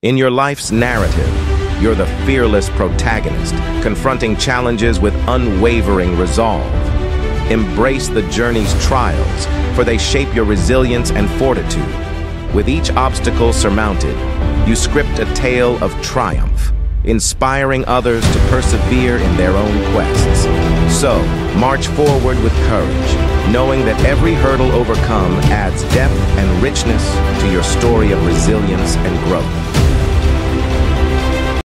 In your life's narrative, you're the fearless protagonist, confronting challenges with unwavering resolve. Embrace the journey's trials, for they shape your resilience and fortitude. With each obstacle surmounted, you script a tale of triumph, inspiring others to persevere in their own quests. So, march forward with courage, knowing that every hurdle overcome adds depth and richness to your story of resilience and growth.